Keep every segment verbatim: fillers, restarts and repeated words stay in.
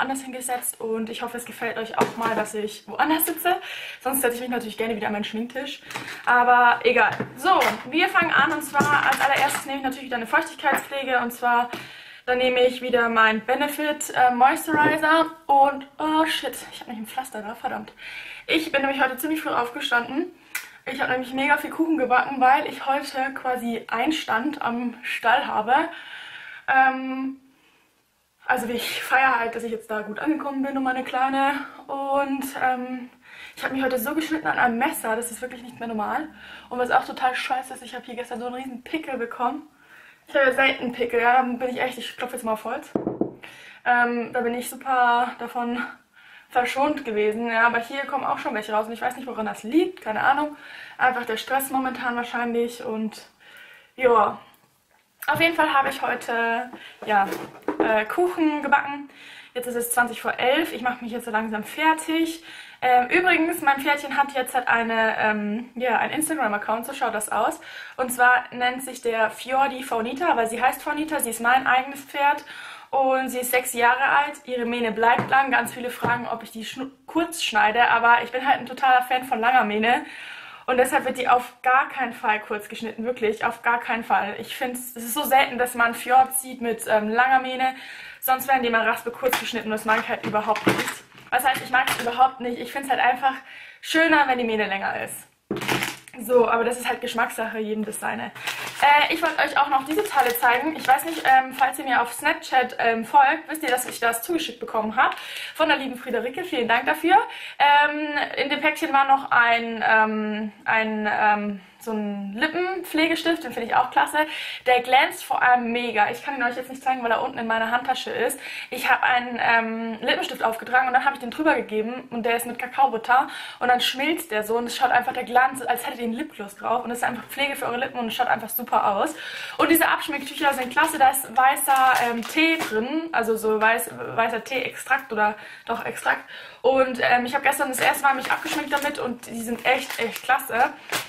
woanders hingesetzt und ich hoffe, es gefällt euch auch mal, dass ich woanders sitze. Sonst setze ich mich natürlich gerne wieder an meinen Schminktisch. Aber egal. So, wir fangen an und zwar als allererstes nehme ich natürlich wieder eine Feuchtigkeitspflege und zwar dann nehme ich wieder mein Benefit äh, Moisturizer und oh shit, ich habe nicht ein Pflaster da, verdammt. Ich bin nämlich heute ziemlich früh aufgestanden. Ich habe nämlich mega viel Kuchen gebacken, weil ich heute quasi Einstand am Stall habe. Ähm, also ich feiere halt, dass ich jetzt da gut angekommen bin um meine Kleine. Und ähm, ich habe mich heute so geschnitten an einem Messer, das ist wirklich nicht mehr normal. Und was auch total scheiße ist, ich habe hier gestern so einen riesen Pickel bekommen. Ich habe ja selten Pickel, ja, da bin ich echt, ich klopfe jetzt mal auf Holz. Ähm, da bin ich super davon verschont gewesen, ja, aber hier kommen auch schon welche raus und ich weiß nicht, woran das liegt, keine Ahnung. Einfach der Stress momentan wahrscheinlich und ja. Auf jeden Fall habe ich heute, ja, äh, Kuchen gebacken. Jetzt ist es zwanzig vor elf, ich mache mich jetzt so langsam fertig. Ähm, übrigens, mein Pferdchen hat jetzt halt eine, ähm, ja, einen Instagram-Account, so schaut das aus. Und zwar nennt sich der Fjordi Faunita, weil sie heißt Faunita, sie ist mein eigenes Pferd. Und sie ist sechs Jahre alt, ihre Mähne bleibt lang. Ganz viele fragen, ob ich die kurz schneide, aber ich bin halt ein totaler Fan von langer Mähne. Und deshalb wird die auf gar keinen Fall kurz geschnitten, wirklich, auf gar keinen Fall. Ich finde, es ist so selten, dass man Fjord sieht mit ähm, langer Mähne. Sonst werden die mal raspe kurz geschnitten und das mag ich halt überhaupt nicht. Was heißt, ich mag es überhaupt nicht. Ich finde es halt einfach schöner, wenn die Mähne länger ist. So, aber das ist halt Geschmackssache, jedem das seine. Äh, ich wollte euch auch noch diese Teile zeigen. Ich weiß nicht, ähm, falls ihr mir auf Snapchat ähm, folgt, wisst ihr, dass ich das zugeschickt bekommen habe von der lieben Friederike. Vielen Dank dafür. Ähm, in dem Päckchen war noch ein, ähm, ein ähm, so ein Lippenpflegestift, den finde ich auch klasse. Der glänzt vor allem mega. Ich kann ihn euch jetzt nicht zeigen, weil er unten in meiner Handtasche ist. Ich habe einen ähm, Lippenstift aufgetragen und dann habe ich den drüber gegeben und der ist mit Kakaobutter und dann schmilzt der so und es schaut einfach der Glanz, als hättet ihr einen Lipgloss drauf und es ist einfach Pflege für eure Lippen und es schaut einfach super aus. Und diese Abschminktücher sind klasse, da ist weißer ähm, Tee drin, also so weiß, weißer Tee-Extrakt oder doch Extrakt. Und ähm, ich habe gestern das erste Mal mich abgeschminkt damit und die sind echt, echt klasse.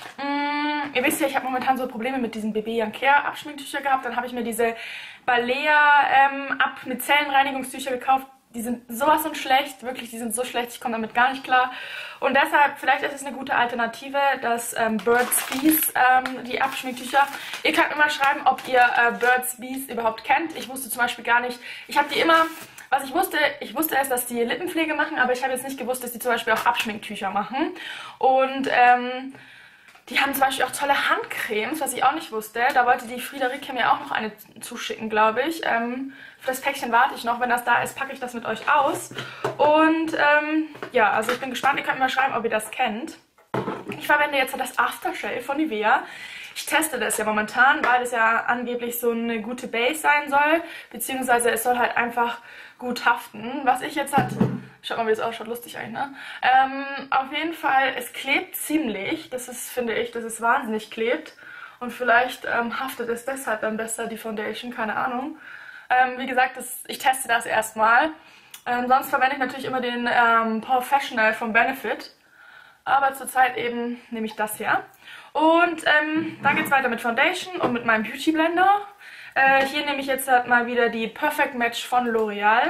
Mm, ihr wisst ja, ich habe momentan so Probleme mit diesen Bébé Yanker Abschminktücher gehabt. Dann habe ich mir diese Balea ähm, ab mit Zellenreinigungstücher gekauft. Die sind sowas von schlecht, wirklich, die sind so schlecht, ich komme damit gar nicht klar. Und deshalb, vielleicht ist es eine gute Alternative, das ähm, Burt's Bees, ähm, die Abschminktücher. Ihr könnt mir mal schreiben, ob ihr äh, Burt's Bees überhaupt kennt. Ich wusste zum Beispiel gar nicht, ich habe die immer... Was ich wusste, ich wusste erst, dass die Lippenpflege machen, aber ich habe jetzt nicht gewusst, dass die zum Beispiel auch Abschminktücher machen. Und ähm, die haben zum Beispiel auch tolle Handcremes, was ich auch nicht wusste. Da wollte die Friederike mir auch noch eine zuschicken, glaube ich. Ähm, für das Päckchen warte ich noch. Wenn das da ist, packe ich das mit euch aus. Und ähm, ja, also ich bin gespannt. Ihr könnt mir mal schreiben, ob ihr das kennt. Ich verwende jetzt das Aftershave von Nivea. Ich teste das ja momentan, weil es ja angeblich so eine gute Base sein soll. Beziehungsweise es soll halt einfach gut haften. Was ich jetzt halt... Schaut mal, wie es ausschaut. Lustig eigentlich, ne? Ähm, auf jeden Fall, es klebt ziemlich. Das ist, finde ich, dass es wahnsinnig klebt. Und vielleicht ähm, haftet es deshalb dann besser, die Foundation. Keine Ahnung. Ähm, wie gesagt, das, ich teste das erstmal. Ähm, sonst verwende ich natürlich immer den ähm, Professional vom Benefit. Aber zurzeit eben nehme ich das hier. Und ähm, dann geht es weiter mit Foundation und mit meinem Beauty Blender. Äh, hier nehme ich jetzt halt mal wieder die Perfect Match von L'Oreal.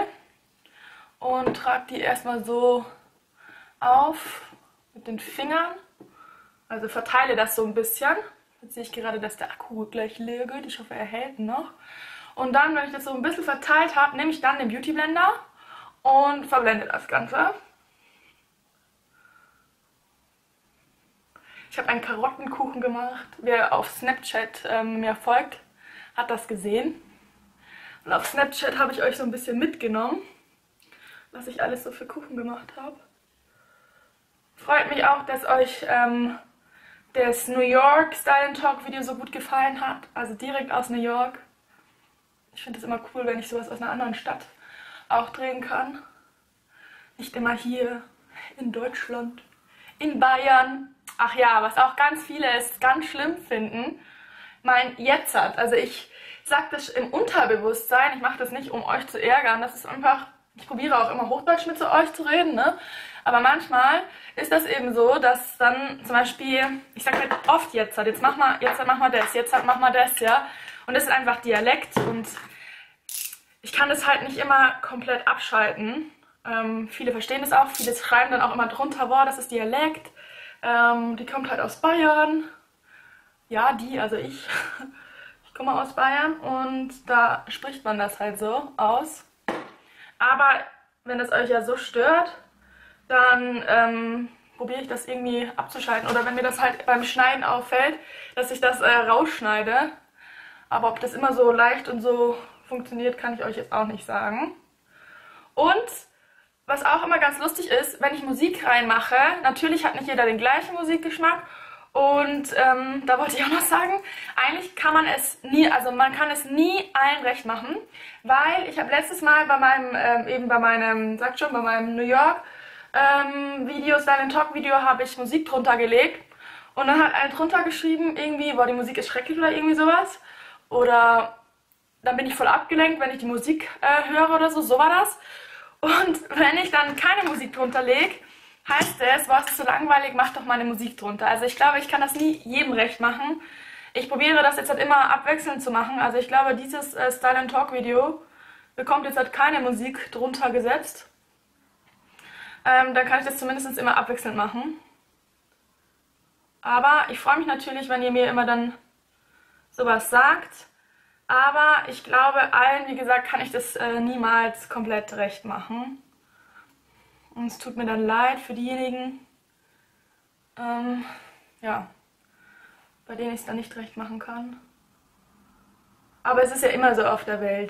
Und trage die erstmal so auf mit den Fingern. Also verteile das so ein bisschen. Jetzt sehe ich gerade, dass der Akku gleich leer geht. Ich hoffe, er hält noch. Und dann, wenn ich das so ein bisschen verteilt habe, nehme ich dann den Beauty Blender und verblende das Ganze. Ich habe einen Karottenkuchen gemacht. Wer auf Snapchat ähm, mir folgt, hat das gesehen. Und auf Snapchat habe ich euch so ein bisschen mitgenommen, was ich alles so für Kuchen gemacht habe. Freut mich auch, dass euch ähm, das New York Style and Talk Video so gut gefallen hat. Also direkt aus New York. Ich finde es immer cool, wenn ich sowas aus einer anderen Stadt auch drehen kann. Nicht immer hier in Deutschland, in Bayern. Ach ja, was auch ganz viele es ganz schlimm finden, mein Jetzert. Also ich sage das im Unterbewusstsein, ich mache das nicht, um euch zu ärgern. Das ist einfach, ich probiere auch immer Hochdeutsch mit zu euch zu reden, ne? Aber manchmal ist das eben so, dass dann zum Beispiel, ich sage halt oft Jetzert, jetzt mach mal, jetzt mach mal das, jetzt mach mal das, ja. Und das ist einfach Dialekt und ich kann das halt nicht immer komplett abschalten. Ähm, viele verstehen das auch, viele schreiben dann auch immer drunter, boah, das ist Dialekt. Ähm, die kommt halt aus Bayern. Ja, die, also ich. Ich komme aus Bayern und da spricht man das halt so aus. Aber wenn es euch ja so stört, dann ähm, probiere ich das irgendwie abzuschalten. Oder wenn mir das halt beim Schneiden auffällt, dass ich das äh, rausschneide. Aber ob das immer so leicht und so funktioniert, kann ich euch jetzt auch nicht sagen. Und was auch immer ganz lustig ist, wenn ich Musik reinmache, natürlich hat nicht jeder den gleichen Musikgeschmack. Und ähm, da wollte ich auch noch sagen, eigentlich kann man es nie, also man kann es nie allen recht machen, weil ich habe letztes Mal bei meinem, ähm, eben bei meinem, sagt schon, bei meinem New York ähm, Video, Silent Talk Video, habe ich Musik drunter gelegt und dann hat einer drunter geschrieben, irgendwie, boah, die Musik ist schrecklich oder irgendwie sowas. Oder dann bin ich voll abgelenkt, wenn ich die Musik äh, höre oder so, so war das. Und wenn ich dann keine Musik drunter lege, heißt es, boah, es ist so langweilig, mach doch mal eine Musik drunter. Also ich glaube, ich kann das nie jedem recht machen. Ich probiere das jetzt halt immer abwechselnd zu machen. Also ich glaube, dieses äh, Silent Talk Video bekommt jetzt halt keine Musik drunter gesetzt. Ähm, dann kann ich das zumindest immer abwechselnd machen. Aber ich freue mich natürlich, wenn ihr mir immer dann sowas sagt. Aber ich glaube, allen, wie gesagt, kann ich das äh, niemals komplett recht machen. Und es tut mir dann leid für diejenigen, ähm, ja, bei denen ich es dann nicht recht machen kann. Aber es ist ja immer so auf der Welt.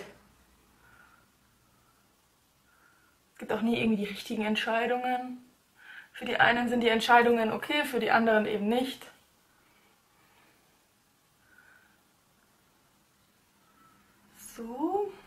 Es gibt auch nie irgendwie die richtigen Entscheidungen. Für die einen sind die Entscheidungen okay, für die anderen eben nicht. So.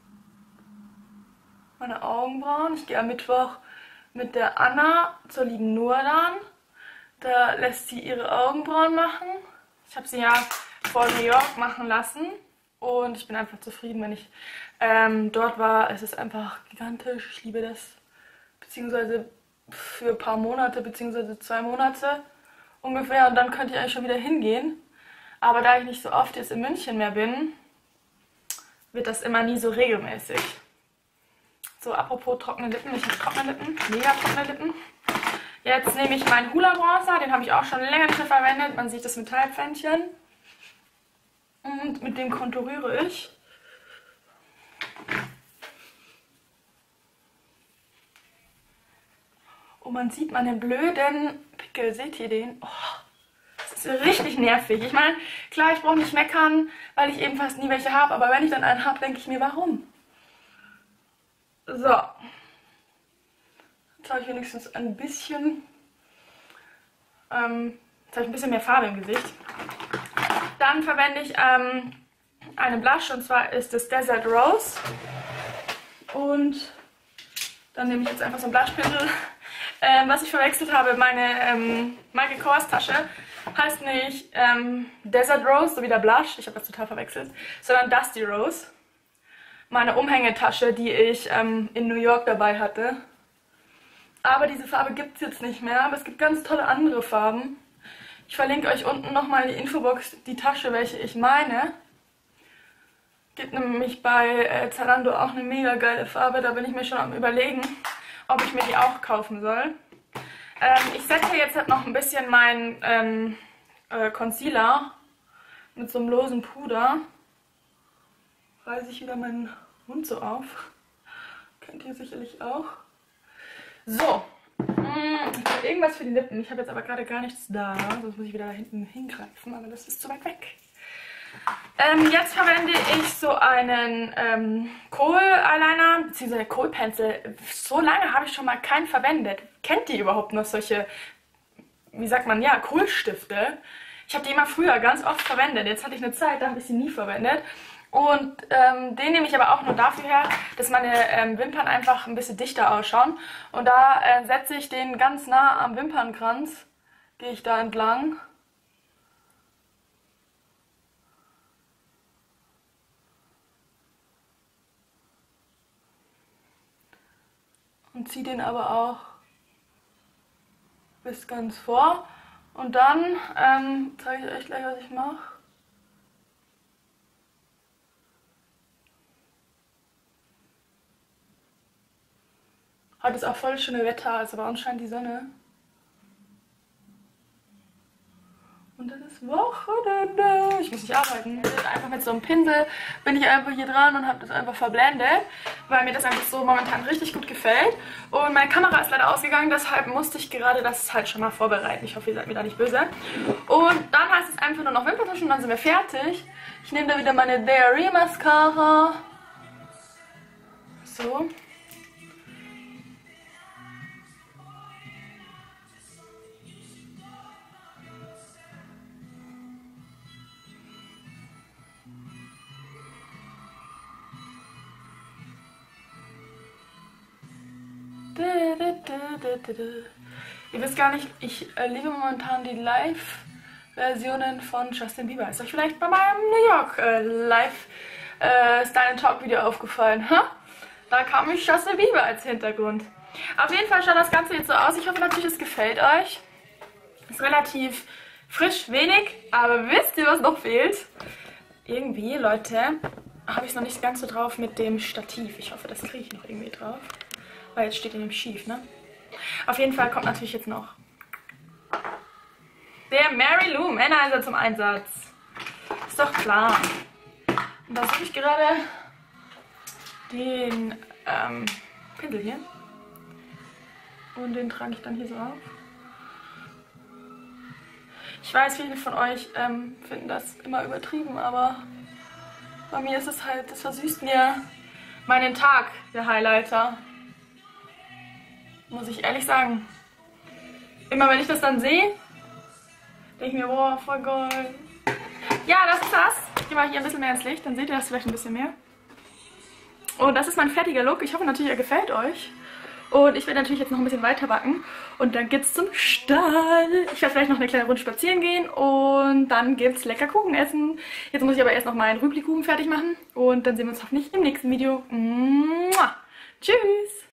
Meine Augenbrauen. Ich gehe am Mittwoch mit der Anna zur lieben Nurdan. Da lässt sie ihre Augenbrauen machen. Ich habe sie ja vor New York machen lassen und ich bin einfach zufrieden, wenn ich ähm, dort war. Es ist einfach gigantisch. Ich liebe das. Beziehungsweise für ein paar Monate, beziehungsweise zwei Monate ungefähr. Und dann könnte ich eigentlich schon wieder hingehen. Aber da ich nicht so oft jetzt in München mehr bin, wird das immer nie so regelmäßig. So, apropos trockene Lippen, ich habe trockene Lippen, mega trockene Lippen. Jetzt nehme ich meinen Hoola Bronzer, den habe ich auch schon länger nicht mehr verwendet. Man sieht das Metallpfännchen. Und mit dem konturiere ich. Und man sieht meinen blöden Pickel, seht ihr den? Oh, das ist richtig nervig. Ich meine, klar, ich brauche nicht meckern, weil ich eben fast nie welche habe. Aber wenn ich dann einen habe, denke ich mir, warum? So, jetzt habe ich wenigstens ein bisschen, ähm, jetzt habe ich ein bisschen mehr Farbe im Gesicht. Dann verwende ich ähm, einen Blush und zwar ist es Desert Rose. Und dann nehme ich jetzt einfach so einen Blushpinsel. Ähm, was ich verwechselt habe, meine ähm, Michael Kors Tasche heißt nicht ähm, Desert Rose, so wie der Blush, ich habe das total verwechselt, sondern Dusty Rose. Meine Umhängetasche, die ich ähm, in New York dabei hatte. Aber diese Farbe gibt es jetzt nicht mehr, aber es gibt ganz tolle andere Farben. Ich verlinke euch unten nochmal in die Infobox die Tasche, welche ich meine. Gibt nämlich bei äh, Zalando auch eine mega geile Farbe, da bin ich mir schon am Überlegen, ob ich mir die auch kaufen soll. Ähm, ich setze jetzt halt noch ein bisschen meinen ähm, äh, Concealer mit so einem losen Puder. Reiße ich wieder meinen Mund so auf. Kennt ihr sicherlich auch. So. Ich habe irgendwas für die Lippen. Ich habe jetzt aber gerade gar nichts da. Sonst muss ich wieder da hinten hingreifen. Aber das ist zu weit weg. Ähm, jetzt verwende ich so einen ähm, Kohl-Eyeliner, beziehungsweise Kohlpencil. So lange habe ich schon mal keinen verwendet. Kennt ihr überhaupt noch solche, wie sagt man, ja, Kohlstifte? Ich habe die immer früher ganz oft verwendet. Jetzt hatte ich eine Zeit, da habe ich sie nie verwendet. Und ähm, den nehme ich aber auch nur dafür her, dass meine ähm, Wimpern einfach ein bisschen dichter ausschauen. Und da äh, setze ich den ganz nah am Wimpernkranz, gehe ich da entlang. Und ziehe den aber auch bis ganz vor. Und dann ähm, zeige ich euch gleich, was ich mache. Heute ist auch voll schöne Wetter, also bei uns scheint die Sonne. Und das ist Wochenende. Ich muss nicht arbeiten. Einfach mit so einem Pinsel bin ich einfach hier dran und habe das einfach verblendet, weil mir das einfach so momentan richtig gut gefällt. Und meine Kamera ist leider ausgegangen, deshalb musste ich gerade das halt schon mal vorbereiten. Ich hoffe, ihr seid mir da nicht böse. Und dann heißt es einfach nur noch Wimperntuschen und dann sind wir fertig. Ich nehme da wieder meine Dairy Mascara. So. Ihr wisst gar nicht, ich äh, liebe momentan die Live-Versionen von Justin Bieber. Ist euch vielleicht bei meinem New York äh, Live äh, Style and Talk Video aufgefallen? Ha? Da kam ich Justin Bieber als Hintergrund. Auf jeden Fall schaut das Ganze jetzt so aus. Ich hoffe natürlich, es gefällt euch. Ist relativ frisch, wenig, aber wisst ihr, was noch fehlt? Irgendwie, Leute, habe ich es noch nicht ganz so drauf mit dem Stativ. Ich hoffe, das kriege ich noch irgendwie drauf. Weil jetzt steht er nämlich schief, ne? Auf jeden Fall kommt natürlich jetzt noch der Mary Lou Männereinsatz zum Einsatz. Ist doch klar. Und da suche ich gerade den ähm, Pinsel hier. Und den trage ich dann hier so auf. Ich weiß, viele von euch ähm, finden das immer übertrieben, aber bei mir ist es halt, das versüßt mir meinen Tag, der Highlighter. Muss ich ehrlich sagen. Immer wenn ich das dann sehe, denke ich mir, boah, voll geil. Ja, das ist das. Ich gehe mal hier ein bisschen mehr ins Licht, dann seht ihr das vielleicht ein bisschen mehr. Und das ist mein fertiger Look. Ich hoffe natürlich, er gefällt euch. Und ich werde natürlich jetzt noch ein bisschen weiter backen. Und dann geht's zum Stall. Ich werde vielleicht noch eine kleine Runde spazieren gehen. Und dann gibt's lecker Kuchen essen. Jetzt muss ich aber erst noch meinen Rübli-Kuchen fertig machen. Und dann sehen wir uns hoffentlich im nächsten Video. Mua. Tschüss!